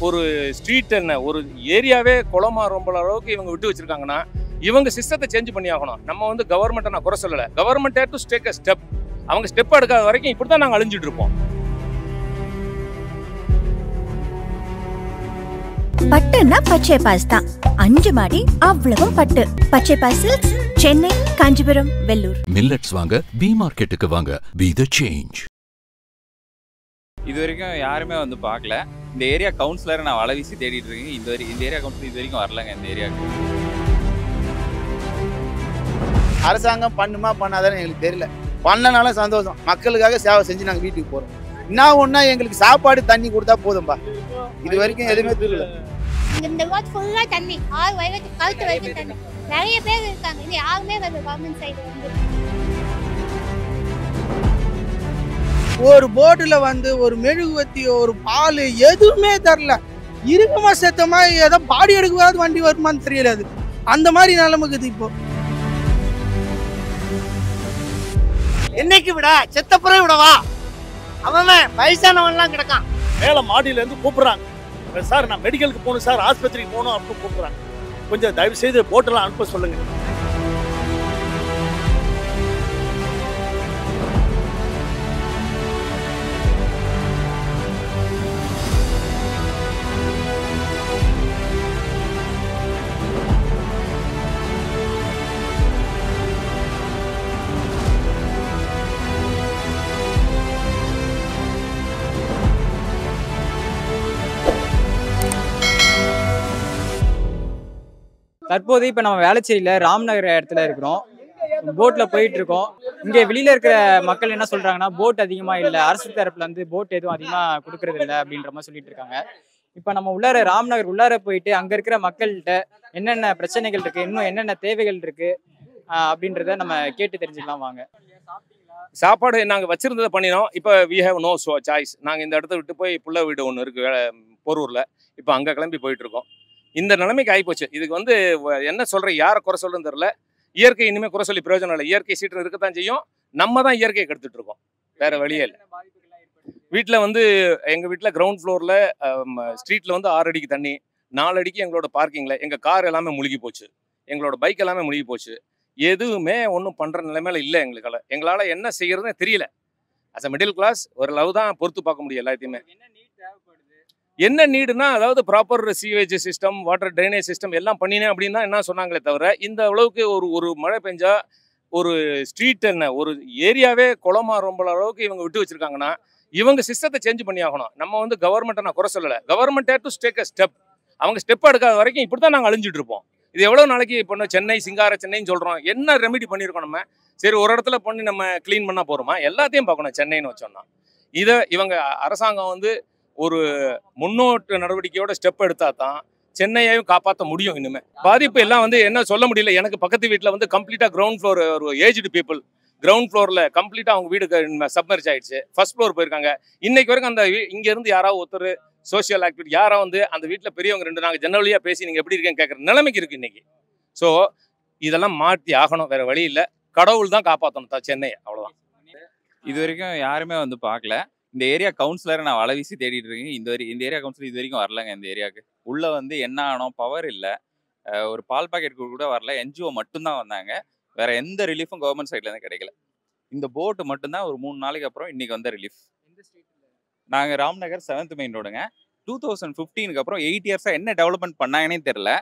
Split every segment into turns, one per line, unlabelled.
ஒரு ஸ்ட்ரீட் என்ன ஒரு ஏரியாவே குளமா ரொம்ப அளவுக்கு இவங்க விட்டு வச்சிருக்காங்கன்னா இவங்க சிஸ்டத்தை சேஞ்ச் பண்ணி ஆகணும். நம்ம வந்து கவர்மெண்ட்டை நான் குறை சொல்லலை. Government had to take a step. அவங்க ஸ்டெப் எடுக்காத வரைக்கும் இப்படி தான் நாங்கள் அழிஞ்சிட்டு இருப்போம்.
பட்டுன்னா பச்சை பாஸ் தான். 5 மாடி அவ்வளவும் பட்டு. பச்சை பாஸ் சில்க்ஸ், சென்னை, காஞ்சிபுரம், வெள்ளூர்.
மில்லட்ஸ் வாங்க Bemarketக்கு வாங்க. Be the change.
இது வரைக்கும் யாருமே வந்து பார்க்கல. இந்த ஏரியா கவுன்சிலரை நான் வலை வீசி தேடிட்டு இருக்கேன். இந்த ஏரியா கவுன்சிலர் இது வரைக்கும் வரலங்க இந்த ஏரியாவுக்கு.
அரசாங்கம் பண்ணுமா பண்ணாதான்னு எங்களுக்கு தெரியல. பண்ணனாலும் சந்தோஷம். மக்களுக்காக சேவை செஞ்சு நாங்கள் வீட்டுக்கு போகிறோம். என்ன ஒன்றா எங்களுக்கு சாப்பாடு தண்ணி கொடுத்தா போதும்பா. இது வரைக்கும் எதுவுமே தெரியல.
இந்த ரோட் ஃபுல்லாக தண்ணி, 6 வயலுக்கு கழுத்து வரைக்கும் தண்ணி. நிறைய பேர் இருக்காங்க, இது யாருமே வரல கவர்மெண்ட் சைடு வந்து.
ஒரு போர்டுல வந்து ஒரு மெழுகுவத்தி, ஒரு பால் எதுவுமே தரல. இருக்குமா செத்தமா ஏதோ பாடி எடுக்கவாது வண்டி வருமானு தெரியல. அது அந்த மாதிரி நிலைமைக்குது இப்போ.
என்னைக்கு விட செத்தப்புறம் விடவா? அவன் வயசானவன்லாம் கிடக்கான்.
மேலே மாடியிலேருந்து கூப்பிட்றாங்க, சார் நான் மெடிக்கலுக்கு போகணும் சார், ஆஸ்பத்திரிக்கு போகணும் அப்படின்னு கூப்பிட்றாங்க. கொஞ்சம் தயவு செய்து போட்டெல்லாம் அனுப்ப சொல்லுங்க.
தற்போது இப்போ நம்ம வேளச்சேரியில் ராம்நகர் இடத்துல இருக்கிறோம். போட்டில் போயிட்டு இருக்கோம். இங்கே வெளியில் இருக்கிற மக்கள் என்ன சொல்கிறாங்கன்னா, போட் அதிகமாக இல்லை, அரசு தரப்புல வந்து போட் எதுவும் அதிகமாக கொடுக்கறது இல்லை அப்படின்ற மாதிரி சொல்லிட்டு இருக்காங்க. இப்போ நம்ம உள்ளார ராம்நகர் உள்ளார போயிட்டு அங்கே இருக்கிற மக்கள்கிட்ட என்னென்ன பிரச்சனைகள் இருக்குது, இன்னும் என்னென்ன தேவைகள் இருக்குது அப்படின்றத நம்ம கேட்டு தெரிஞ்சுக்கலாம் வாங்க.
சாப்பாடு நாங்கள் வச்சிருந்ததை பண்ணினோம். இப்போ வி ஹேவ் நோ சாய்ஸ். நாங்கள் இந்த இடத்த விட்டு போய் புள்ள வீடு ஒன்று இருக்குது போரூரில். இப்போ அங்கே கிளம்பி போயிட்டு இருக்கோம். இந்த நிலைமைக்கு ஆகிப்போச்சு. இதுக்கு வந்து என்ன சொல்கிறேன், யாரை குறை சொல்லுன்னு தெரில. இயற்கை இனிமேல் குறை சொல்லி பிரயோஜனம் இல்லை. இயற்கை சீற்றம் இருக்கத்தான் செய்யும். நம்ம தான் இயற்கையை கெடுத்துட்டு இருக்கோம், வேற வழியே இல்லை. வீட்டில் வந்து எங்கள் வீட்டில் கிரவுண்ட் ஃப்ளோரில் ஸ்ட்ரீட்டில் வந்து 6 அடிக்கு தண்ணி, 4 அடிக்கு எங்களோட பார்க்கிங்கில் எங்கள் கார் எல்லாமே முழுகி போச்சு, எங்களோட பைக் எல்லாமே முழுகி போச்சு. எதுவுமே ஒன்றும் பண்ணுற நிலைமையில இல்லை. எங்களால் என்ன செய்யறதுன்னு தெரியல. அஸ் அ மிடில் கிளாஸ் ஒரு லவ் தான் பொறுத்து பார்க்க முடியும் எல்லாத்தையுமே. என்ன நீடுனா, அதாவது proper sewage system, water drainage system எல்லாம் பண்ணினேன் அப்படின்னா என்ன சொன்னாங்களே தவிர, இந்த அளவுக்கு ஒரு மழை பெஞ்சா ஒரு ஸ்ட்ரீட் என்ன ஒரு ஏரியாவே குளமா ரொம்ப அளவுக்கு இவங்க விட்டு வச்சிருக்காங்கன்னா இவங்க சிஸ்டத்தை சேஞ்ச் பண்ணி ஆகணும். நம்ம வந்து கவர்மெண்ட்டை நான் குறை சொல்லலை. Government had to take a step. அவங்க ஸ்டெப் எடுக்காத வரைக்கும் இப்படி தான் நாங்கள் அழிஞ்சிட்டு இருப்போம். இது எவ்வளோ நாளைக்கு இப்போ சென்னை சிங்கார சென்னைன்னு சொல்கிறோம். என்ன ரெமிடி பண்ணியிருக்கோம் நம்ம? சரி, ஒரு இடத்துல பண்ணி நம்ம க்ளீன் பண்ணால் போகிறோமா? எல்லாத்தையும் பார்க்கணும் சென்னைன்னு வச்சோம்னா. இதை இவங்க அரசாங்கம் வந்து ஒரு முன்னோட்டு நடவடிக்கையோட ஸ்டெப் எடுத்தா தான் சென்னையையும் காப்பாற்ற முடியும். இனிமே பாதிப்பு எல்லாம் வந்து என்ன சொல்ல முடியல. எனக்கு பக்கத்து வீட்டில் வந்து கம்ப்ளீட்டாக கிரவுண்ட் ஃப்ளோர், ஒரு ஏஜ்டு பீப்புள் கிரவுண்ட் ஃப்ளோரில் கம்ப்ளீட்டாக அவங்க வீடு சப்மர்ஜ் ஆயிடுச்சு. ஃபர்ஸ்ட் ஃப்ளோர் போயிருக்காங்க. இன்னைக்கு வரைக்கும் அந்த இங்கேருந்து யாராவது ஒருத்தர் சோஷியல் ஆக்டிவிட்டி யாராவது வந்து அந்த வீட்டில் பெரியவங்க 2 நாங்கள் ஜெனரலியாக பேசி நீங்கள் எப்படி இருக்கேன்னு கேட்குற நிலைமைக்கு இருக்குது இன்னைக்கு. ஸோ இதெல்லாம் மாற்றி ஆகணும், வேற வழி இல்லை. கடவுள் தான் காப்பாற்றணும் தான் சென்னையை, அவ்வளோதான்.
இது வரைக்கும் யாருமே வந்து பார்க்கல. இந்த ஏரியா கவுன்சிலரை நான் வலை வீசி தேடிட்டு இருக்கேன். இந்த ஏரியா கவுன்சிலர் இது வரைக்கும் வரலங்க இந்த ஏரியாவுக்கு. உள்ளே வந்து என்ன ஆனோம், பவர் இல்லை, ஒரு பால் பாக்கெட் கூட வரல. NGO மட்டும்தான் வந்தாங்க. வேற எந்த ரிலீஃபும் கவர்மெண்ட் சைட்லேருந்து கிடைக்கல. இந்த போட்டு மட்டும்தான் ஒரு 3 நாளைக்கு அப்புறம் இன்னைக்கு வந்த ரிலீஃப். நாங்கள் ராம்நகர் 7th மெயின் ரோடுங்க. 2015க்கு அப்புறம் 8 இயர்ஸாக என்ன டெவலப்மெண்ட் பண்ணாங்கன்னே தெரில.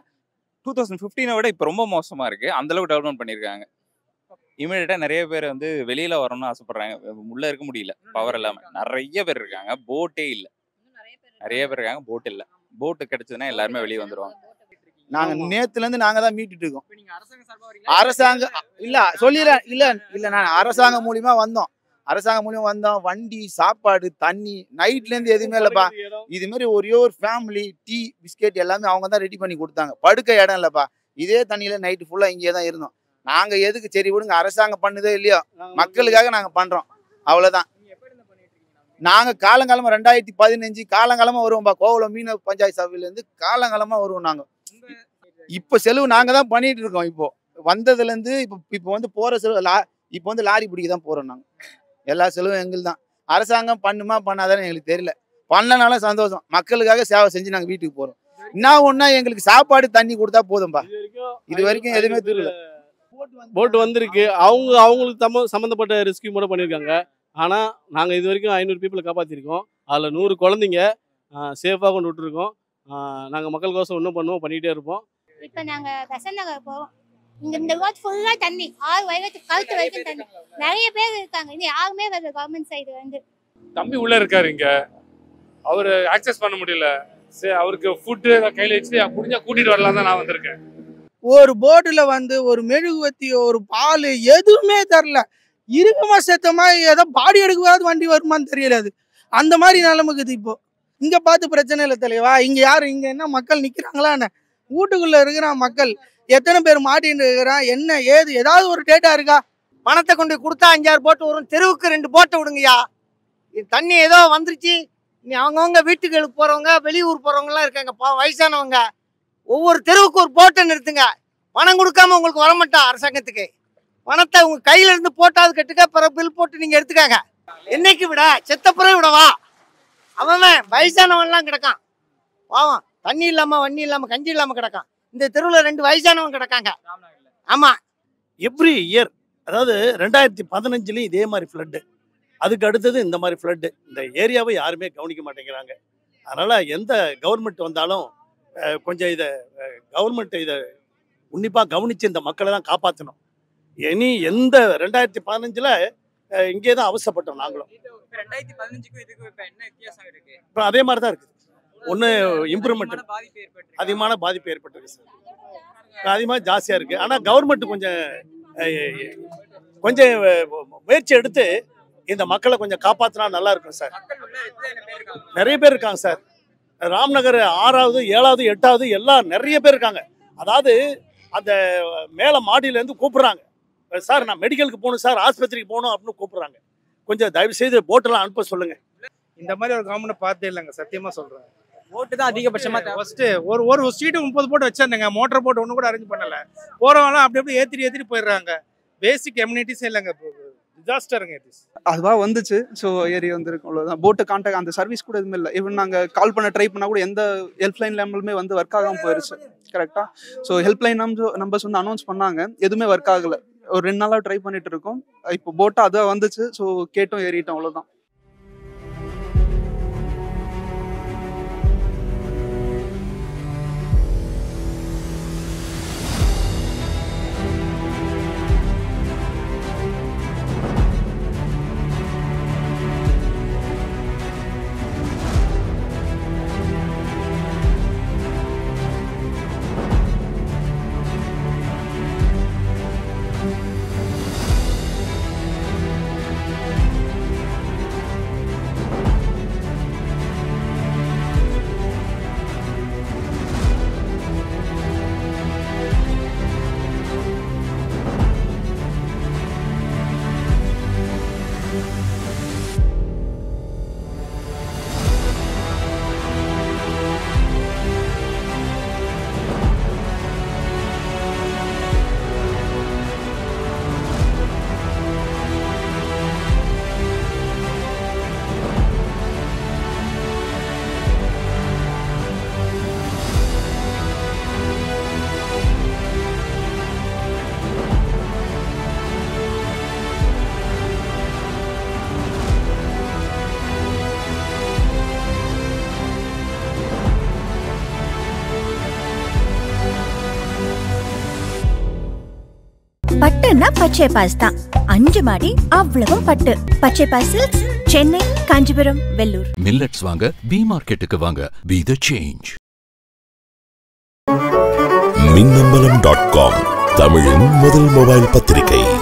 2015 விட இப்போ ரொம்ப மோசமாக இருக்குது. அந்தளவுக்கு டெவலப்மெண்ட் பண்ணியிருக்காங்க. இமீடியட்டாக நிறைய பேர் வந்து வெளியில் வரணும்னு ஆசைப்பட்றாங்க. உள்ளே இருக்க முடியல, பவர் இல்லாமல். நிறைய பேர் இருக்காங்க, போட்டே இல்லை. நிறைய பேர் இருக்காங்க, போட் இல்லை. போட்டு கிடைச்சதுன்னா எல்லாருமே வெளியே வந்துடுவாங்க.
நாங்கள் நேற்றுலேருந்து நாங்கள் தான் மீட்டுட்டு இருக்கோம். அரசாங்கம் இல்லை சொல்லிடுறேன். இல்லை நான் அரசாங்கம் மூலியமா வந்தோம். வண்டி, சாப்பாடு, தண்ணி, நைட்லேருந்து எதுவுமே இல்லைப்பா. இதுமாரி ஒரே ஒரு ஃபேமிலி டீ பிஸ்கெட் எல்லாமே அவங்க தான் ரெடி பண்ணி கொடுத்தாங்க. படுக்க இடம் இல்லைப்பா. இதே தண்ணியில் நைட்டு ஃபுல்லாக இங்கே தான் இருந்தோம். நாங்கள் எதுக்கு, சரி விடுங்க அரசாங்கம் பண்ணுதோ இல்லையோ, மக்களுக்காக நாங்கள் பண்ணுறோம், அவ்வளோதான். நாங்கள் காலங்காலமாக 2015 காலங்காலமாக வருவோம்ப்பா. கோவளம் மீன பஞ்சாயத்து சபையிலேருந்து காலங்காலமாக வருவோம். நாங்கள் இப்போ செலவு நாங்கள் தான் பண்ணிட்டு இருக்கோம். இப்போ வந்ததுலேருந்து இப்போ வந்து போகிற செலவு இப்போ வந்து லாரி பிடிக்க தான் போகிறோம். நாங்கள் எல்லா செலவும் எங்களுக்கு தான். அரசாங்கம் பண்ணுமா பண்ணாதான்னு எங்களுக்கு தெரியல. பண்ணனால சந்தோஷம். மக்களுக்காக சேவை செஞ்சு நாங்கள் வீட்டுக்கு போகிறோம். என்ன ஒன்றா எங்களுக்கு சாப்பாடு தண்ணி கொடுத்தா போதும்பா. இது வரைக்கும் எதுவுமே தெரியல.
போட்டு வந்திருக்கு, அவங்களுக்கு சம்மந்தப்பட்ட ரெஸ்கியூ கூட பண்ணியிருக்காங்க. ஆனால் நாங்கள் இது வரைக்கும் 500 பீப்புளை காப்பாற்றிருக்கோம். அதில் 100 குழந்தைங்க சேஃபாக கொண்டு விட்டுருக்கோம். நாங்கள் மக்களுக்கோசம் இன்னும் பண்ணிகிட்டே இருப்போம்.
இப்போ நாங்கள் பெசன்ட் நகர் போகிறோம். இங்கே இந்த ரோட் ஃபுல்லாக தண்ணி, 6 வயலுக்கு கழுத்து வரைக்கும் தண்ணி. நிறைய பேர் இருக்காங்க, இன்னும் யாருமே வரல கவர்மெண்ட் சைடு வந்து.
தம்பி உள்ளே இருக்காரு, இங்கே அவர் ஆக்சஸ் பண்ண முடியல. சரி, அவருக்கு ஃபுட்டு கையில் வச்சு முடிஞ்சா கூட்டிகிட்டு வரலாம் தான் நான் வந்திருக்கேன்.
ஒரு போட்டில் வந்து ஒரு மெழுகுவத்தி, ஒரு பால் எதுவுமே தரல. இருக்குமா செத்தமா ஏதோ பாடி எடுக்கவாது வண்டி வருமானு தெரியல. அது அந்த மாதிரி நிலைமைக்குது இப்போ. இங்கே பார்த்து பிரச்சனை இல்லை தலைவா. இங்கே யார், இங்கே என்ன மக்கள் நிற்கிறாங்களா என்ன? வீட்டுக்குள்ளே இருக்கிறான் மக்கள் எத்தனை பேர் மாட்டின்னு இருக்கிறான், என்ன ஏது ஏதாவது ஒரு டேட்டா இருக்கா?
பணத்தை கொண்டு கொடுத்தா 5-6 போட்டு வரும். தெருவுக்கு 2 போட்டை விடுங்கய்யா. தண்ணி ஏதோ வந்துருச்சு. நீ அவங்கவுங்க வீட்டுக்கு போகிறவங்க, வெளியூர் போகிறவங்கலாம் இருக்காங்க, வயசானவங்க. ஒவ்வொரு தெருவுக்கு ஒரு போட்டை நிறுத்துங்க. பணம் கொடுக்காம உங்களுக்கு வரமாட்டான் அரசாங்கத்துக்கு. பணத்தை உங்கள் கையில இருந்து போட்டாது கட்டுக்க, பிறகு பில் போட்டு நீங்கள் எடுத்துக்காங்க. என்னைக்கு விட செத்தப்புறம் விடவா? அவன் வயசானவன்லாம் கிடக்கான் பாவம். தண்ணி இல்லாமல், வண்ணி இல்லாமல், கஞ்சி இல்லாமல் கிடக்கான். இந்த தெருவில் 2 வயசானவங்க கிடக்காங்க. ஆமாம்,
எவ்ரி இயர், அதாவது 2015 இதே மாதிரி ஃப்ளட்டு, அதுக்கு அடுத்தது இந்த மாதிரி ஃப்ளட்டு. இந்த ஏரியாவை யாருமே கவனிக்க மாட்டேங்கிறாங்க. அதனால் எந்த கவர்மெண்ட் வந்தாலும் கொஞ்சம் கவர்மெண்ட் இதை உன்னிப்பாக கவனித்து இந்த மக்களை தான் காப்பாற்றணும். இனி எந்த 2015 இங்கே தான் அவசரப்பட்டோம் நாங்களும். இப்போ அதே மாதிரி தான் இருக்குது. ஒன்று இம்ப்ரூவ்மெண்ட், அதிகமான பாதிப்பு ஏற்பட்டிருக்கு சார். அதிகமாக ஜாஸ்தியாக இருக்குது. ஆனால் கவர்மெண்ட் கொஞ்சம் முயற்சி எடுத்து இந்த மக்களை கொஞ்சம் காப்பாற்றினா நல்லா இருக்கும் சார். நிறைய பேர் இருக்காங்க சார். ராம்நகர் 6வது 7வது 8வது எல்லாம் நிறைய பேர் இருக்காங்க. அதாவது அந்த மேலே மாடியிலேருந்து கூப்பிட்றாங்க, சார் நான் மெடிக்கலுக்கு போகணும் சார், ஆஸ்பத்திரிக்கு போகணும் அப்படின்னு கூப்பிட்றாங்க. கொஞ்சம் தயவுசெய்து போட்டெல்லாம் அனுப்ப சொல்லுங்கள்.
இந்த மாதிரி ஒரு கவர்மெண்ட் பார்த்தே இல்லைங்க, சத்தியமாக சொல்கிறேன்.
போட்டு தான் அதிகபட்சமாக
ஃபஸ்ட்டு ஒரு ஸ்ட்ரீட்டு 30 போட்டு வச்சிருந்தேங்க. மோட்டர் போட்டு ஒன்று கூட அரேஞ்ச் பண்ணலை. போகிறவங்களாம் அப்படி ஏற்றிட்டு போயிடுறாங்க. பேசிக் கம்யூனிட்டிஸே இல்லைங்க. டிசாஸ்டருங்க இது.
அதுவாக வந்துச்சு. ஸோ ஏறி வந்துருக்கும், அவ்வளோதான். போட்டு கான்டாக்ட் அந்த சர்வீஸ் கூட எதுவுமே இல்லை. ஈவன் நாங்கள் கால் பண்ண ட்ரை பண்ணால் கூட எந்த ஹெல்ப்லைன் நம்பருமே வந்து ஒர்க் ஆகாமல் போயிடுச்சு. கரெக்டாக. ஸோ ஹெல்ப்லைன் நம்பர்ஸ் வந்து அனௌன்ஸ் பண்ணாங்க, எதுவுமே ஒர்க் ஆகலை. ஒரு 2 நாளாக ட்ரை பண்ணிட்டு இருக்கோம். இப்போ போட்டால் அதுவாக வந்துச்சு. ஸோ கேட்டோம், ஏறிட்டோம், அவ்வளோதான்.
பட்டுன்னா பச்சை பாஸ் தான். 5 மாடி அவ்வளவும் பட்டு. பச்சை பாஸ் சில்க்ஸ், சென்னை, காஞ்சிபுரம், வெள்ளூர்.
மில்லட்ஸ் வாங்க Bemarketக்கு வாங்க. Be the change.
Minnambalam.com தமிழின் முதல் மொபைல் பத்திரிகை.